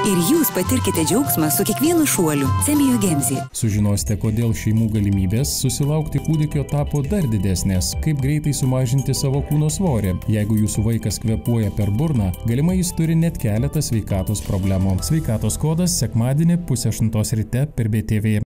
Ir jūs patirkite džiaugsmą su kiekvienu šuoliu. Semiogenzi. Sužinosite, kodėl šeimų galimybės susilaukti kūdikio tapo dar didesnės, kaip greitai sumažinti savo kūno svorį. Jeigu jūsų vaikas kvėpuoja per burną, galimai jis turi net keletą sveikatos problemų. Sveikatos kodas sekmadienį 7:30 ryte per BTV.